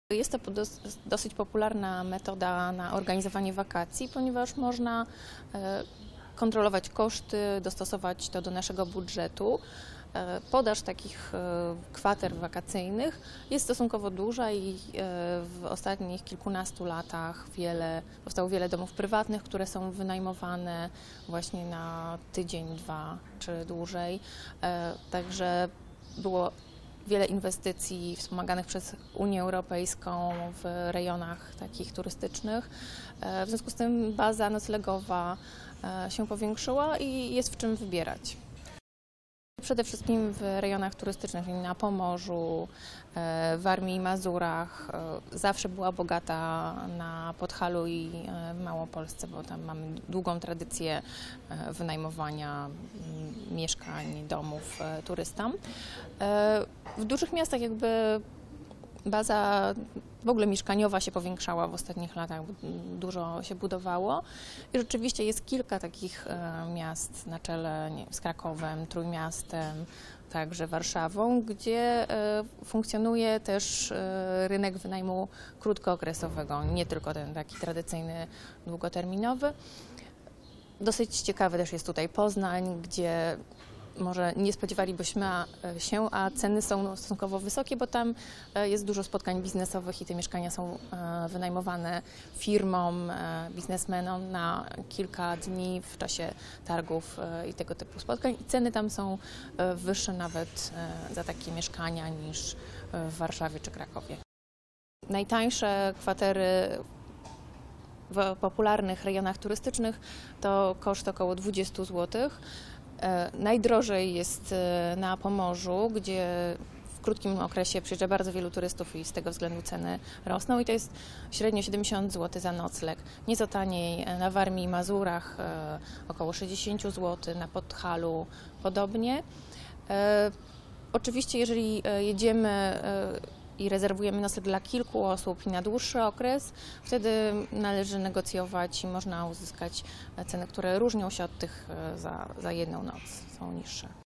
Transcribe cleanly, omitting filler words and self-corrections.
Jest to dosyć popularna metoda na organizowanie wakacji, ponieważ można kontrolować koszty, dostosować to do naszego budżetu. Podaż takich kwater wakacyjnych jest stosunkowo duża i w ostatnich kilkunastu latach powstało wiele domów prywatnych, które są wynajmowane właśnie na tydzień, dwa czy dłużej. Także było wiele inwestycji wspomaganych przez Unię Europejską w rejonach takich turystycznych. W związku z tym baza noclegowa się powiększyła i jest w czym wybierać. Przede wszystkim w rejonach turystycznych, na Pomorzu, w Warmii i Mazurach. Zawsze była bogata na Podhalu i w Małopolsce, bo tam mamy długą tradycję wynajmowania mieszkań, domów turystom. W dużych miastach baza w ogóle mieszkaniowa się powiększała w ostatnich latach, dużo się budowało i rzeczywiście jest kilka takich miast na czele z Krakowem, Trójmiastem, także Warszawą, gdzie funkcjonuje też rynek wynajmu krótkookresowego, nie tylko ten taki tradycyjny, długoterminowy. Dosyć ciekawy też jest tutaj Poznań, gdzie może nie spodziewalibyśmy się, a ceny są stosunkowo wysokie, bo tam jest dużo spotkań biznesowych i te mieszkania są wynajmowane firmom, biznesmenom na kilka dni w czasie targów i tego typu spotkań. I ceny tam są wyższe nawet za takie mieszkania niż w Warszawie czy Krakowie. Najtańsze kwatery w popularnych rejonach turystycznych to koszt około 20 zł. Najdrożej jest na Pomorzu, gdzie w krótkim okresie przyjeżdża bardzo wielu turystów i z tego względu ceny rosną i to jest średnio 70 zł za nocleg. Nieco taniej na Warmii i Mazurach, około 60 zł, na Podhalu podobnie. Oczywiście jeżeli jedziemy i rezerwujemy nocleg dla kilku osób i na dłuższy okres, wtedy należy negocjować i można uzyskać ceny, które różnią się od tych za jedną noc, są niższe.